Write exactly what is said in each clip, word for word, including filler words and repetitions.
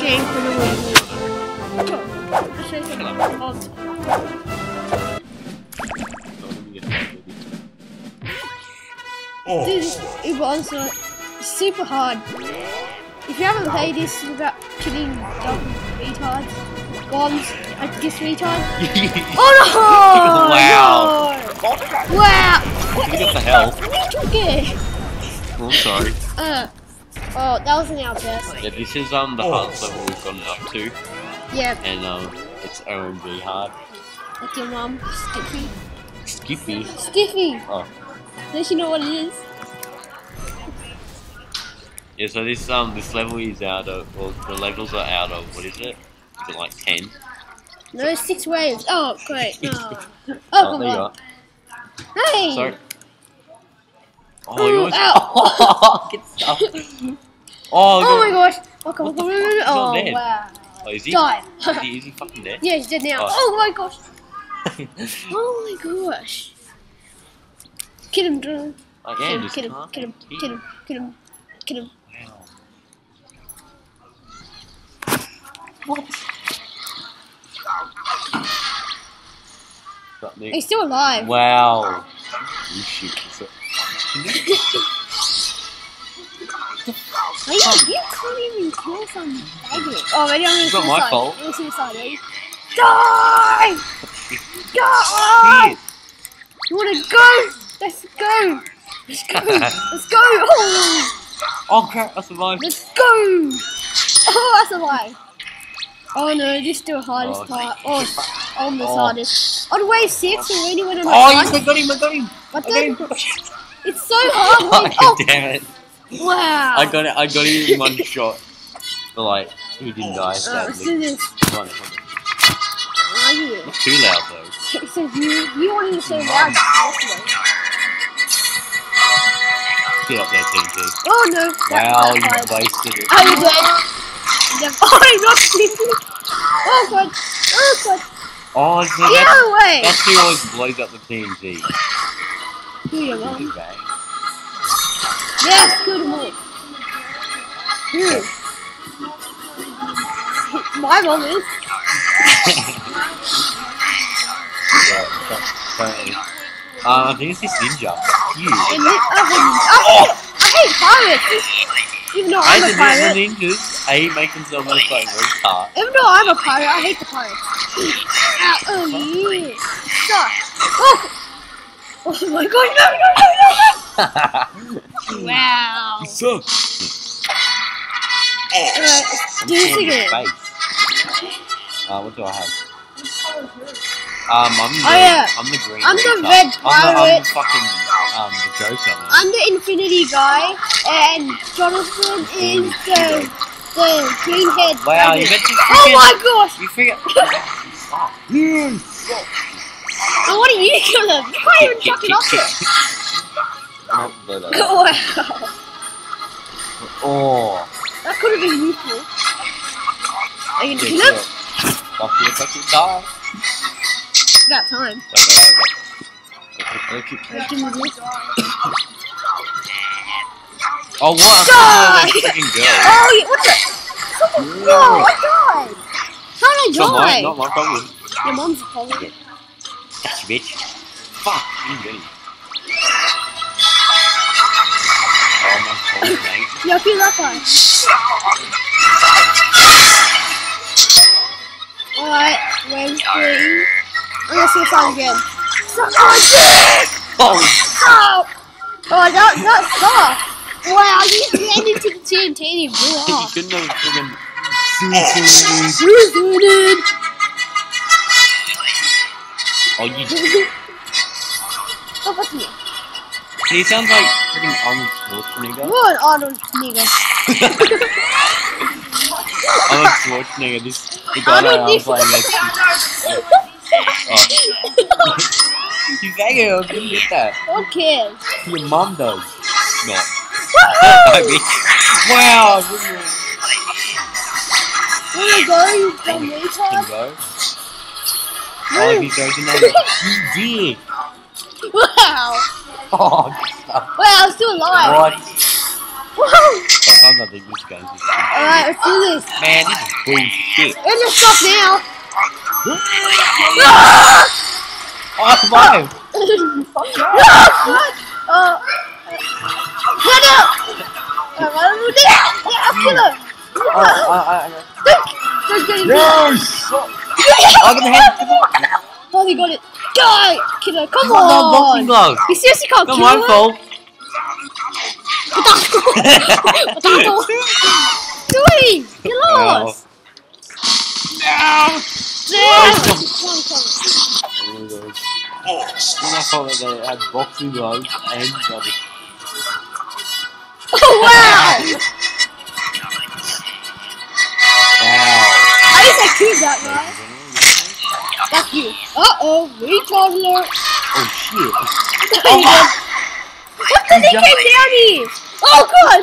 game for the win. Let's show you some Bombsquad. Dude, it was uh, super hard. If you haven't played this without killing dumb retards, bombs, I guess retard. Oh no! Wow! No. Wow! What the hell? What did you get? Oh, sorry. Uh, oh, that wasn't our best. Yeah, this is um the hardest level we've gotten up to, Yeah. and um it's O M G hard. Like your mom, Skippy. Skippy. Skippy! Oh. Does she know what it is? Yeah, so this um this level is out of well the levels are out of what is it? Is it like ten? No, six waves. Oh, great. No. Oh, Oh, come there you on. are. Hey! Sorry. Oh, Ooh, yours. ow. Oh, get stuck. Oh, Oh my gosh! Oh, come on, come on, come on. He's not Oh, dead. wow. Oh, is he? Die. Is he, is he fucking dead? Yeah, he's dead now. Oh. Oh, my gosh! Oh my gosh! Kill him, Drew. Oh, yeah, Kill him, just kill him, can't kill him, hit. kill him, kill him, kill him. Wow. What? Got me. He's still alive. Wow. You shoot. Is it- Are you, you can't even kill some faggot. Oh, maybe I'm gonna It's not suicide. my fault. I'm gonna suicide, ready? Die! Die! Shit. You wanna go? Let's go! Let's go! Let's go! Oh! Oh crap, I survived. Let's go! Oh, that's a lie. Oh no, this is the hardest Oh, part. Oh, almost Oh. hardest. On wave six, we already went on Oh, like yes, I one. got him, I got him. But I got then, him. it's so hard. Oh, Wave. Oh, damn it. wow. I got it, I got him in one shot. But like, he didn't die Uh, let's sadly. do this. Come on, come on. Oh, yeah. Not too loud though. It says you, you wanted to say loud yesterday. Get up there, T T. Oh no. Wow, you That's hard. wasted it. Oh, you dead. Yep. Oh, I'm not sleeping. Oh, God. Oh, God. Oh, so Get that's, away. that's who always blows up the T N T. Kill your mom. Good bang. Yes, good move. Hmm. My mom is. Yeah, totally. Um, I think it's this ninja. You. And then, I, hate, I, hate, I hate pirates. Even though I I'm a hate the pirate. ninjas. I hate making someone look like retard. Even though I'm a pirate, I hate the pirates. Ah, oh, yeah. Stop. Oh. Oh my god, no, no, no, no, no. Wow. suck. Alright, let's do this again. Uh, what do I have? Um, I'm the, Oh, yeah. I'm the green. I'm the retard. red I'm the, I'm pirate. the fucking um the Joker. Man. I'm the Infinity guy, and Jonathan is the the green head. Wow, you dragon. meant to Oh freaking- my gosh! You figure. So what are you doing? You can't even chuck it off it. Not blow that up. Wow, Oh. that could have been useful. Are you gonna Yeah, kill him? yeah. Fuck you, fuck you, die. It's about time. Wait, wait, wait, wait. Okay, okay. Let's give him this. Oh, what? Die! Oh, freaking girl. Oh, yeah, what the? No, I died. How did I Not my, die? not my problem. Your mom's a problem. Gotcha, bitch. Fuck, you didn't get him. Oh, my God, mate. Yeah, kill that guy. Alright, wave three. I'm gonna suicide again. Suck my dick! Oh, Stop! Oh, that, that sucked. Wow, you ran into the T N T and you blew you off. couldn't have freaking suicided. Suicided! Oh, you. Oh, what's me? He sounds like freaking Arnold Schwarzenegger. What Arnold nigga? Arnold Schwarzenegger, this the guy that I was playing next to. Oh. You faggot, I didn't get that. Who cares? Your mum does. Not. I mean, wow, I wouldn't Wanna go, you dumb have retard? go. Oh, if he goes in there, you did. Wow! Oh, Wow, I'm still alive! what? Whoa! Come I'm not thinking this guy's just Alright, let's do this. man, this is bullshit. We're gonna stop now. Oh, I survived! uh, Get out! Alright, run him down! Yeah, kill him! Oh, I, I, I, Don't get him no! down! I'm gonna have Oh, he got it! Die! Kill him, come He's got no on! boxing gloves. You seriously can't Not kill my him? fault. Potato! Doing! You lost! No! Yeah! It's my fault that they had boxing gloves and rubbish. Oh, wow! Wow. At least I killed that guy. Fuck you. Uh-oh, retard alert. Oh shit. Oh, God. What the he came down here? Oh god!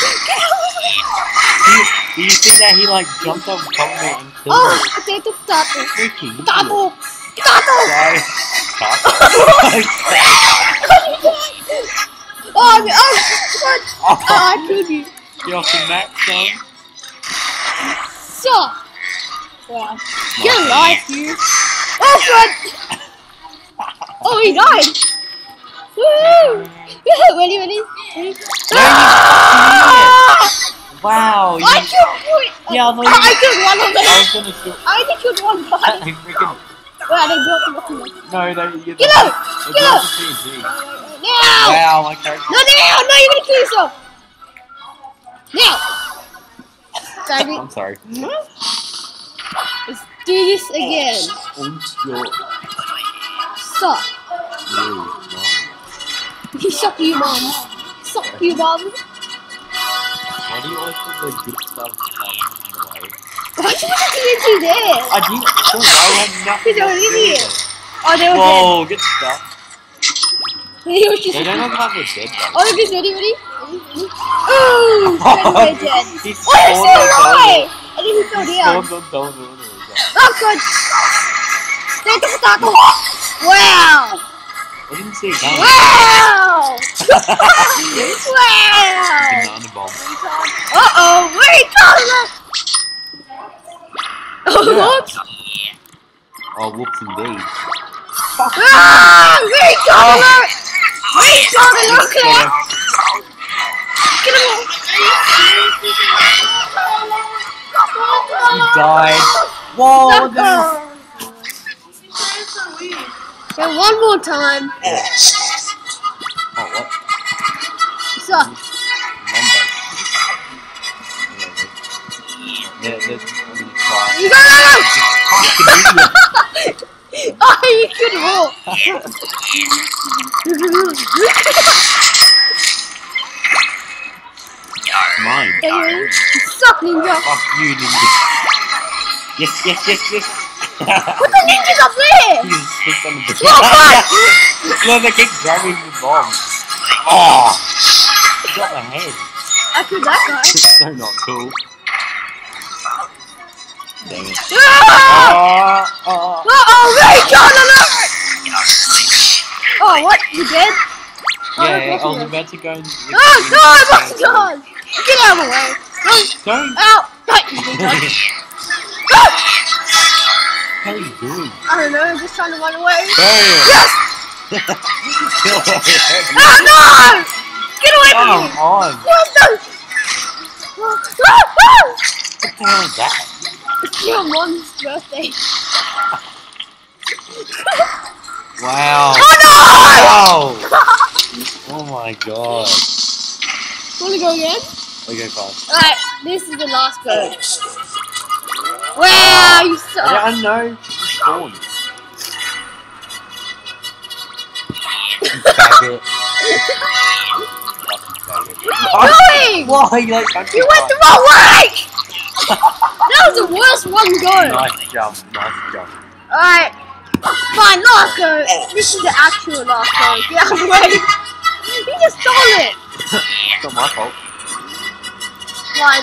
Do you see that he like jumped on top of me and killed Oh, me? potato, potato. Freaking Potato! Potato! Guys, Oh, I mean, oh, God. Oh, I killed you. Get off the map, son. Suck. Wow. Get alive, you. Oh, God. Oh, he died. Woo! Ready, ready? ready? Ah! Wow. You, I killed you. yeah, no, I, I killed one of them. I was gonna shoot. I only killed one guy. I freaking. Wow, they built the rocket. No, no, you Get out! Get out! out! Now! Wow, my character. No, now! No, you're gonna kill yourself! Now! Sorry. I'm sorry. Let's do this again. Suck. You suck, you mom. Suck, you mom. Why do you always put the good stuff like, in the way? Why did you put the T N T there? I didn't. Because I had nothing. Because you're an idiot. Oh, they were Whoa, get stuck. dead. He was just. They don't look like they're dead though. Oh, look, he's ready, ready? Ooh! They're dead. He's Oh, they're spawned still on top of alive! it. I think he fell down. Spawned on top of it. Oh, good. Potato, potato. Wow! I didn't see it coming. Wow! Wow! Banana bomb. Uh-oh, retard! Oh, whoops! Oh, whoops indeed. Ah! Retard alert! Retard alert! Get him! He died. Whoa, this. Okay, one more time. Oh, what? So, Numbers. Yeah, there's only five. you got it! Oh, you could roll. Mine. Anyway, suck, ninja. Fuck you, ninja. Yes, yes, yes, yes. What the ninja's up there? He's stuck on the Oh, fuck! No, they keep grabbing the bomb. Oh! He got my head. I killed that guy. So not cool. Dang it. Ah! Oh, oh. Uh-oh, retard alert! Oh, what? You dead? Oh, Yeah, that's I was awesome. about to go and... Oh, God! Oh, God! Get out of the way! Don't! Ow! Right, you retard. Ah! How are you doing? I don't know, I'm just trying to run away. Damn! Yes! Oh, no! Get away from Come me! on! What the? Ah, ah! What the hell is that? It's your mom's birthday. Wow! Oh, no! Wow! Oh my god. Wanna go again? Okay, fine. Alright, this is the last go. Wow, you suck. Yeah, I know. It's spawned. You faggot. What are you doing? Why? You like punching You went the wrong way! That was the worst one go. Nice jump, nice jump. Alright, fine, last go. This is the actual last go. Get out of the way. You just stole it. It's not my fault. Fine.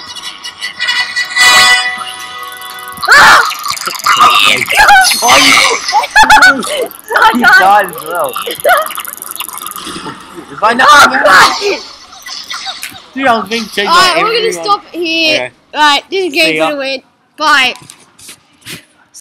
Ah! Oh, you, I you died. died as well. If I know, Oh, no. God. Dude, I was being checked by Alright, we're everyone. gonna stop here. Okay. Right, this is See game ya. for the win. Bye.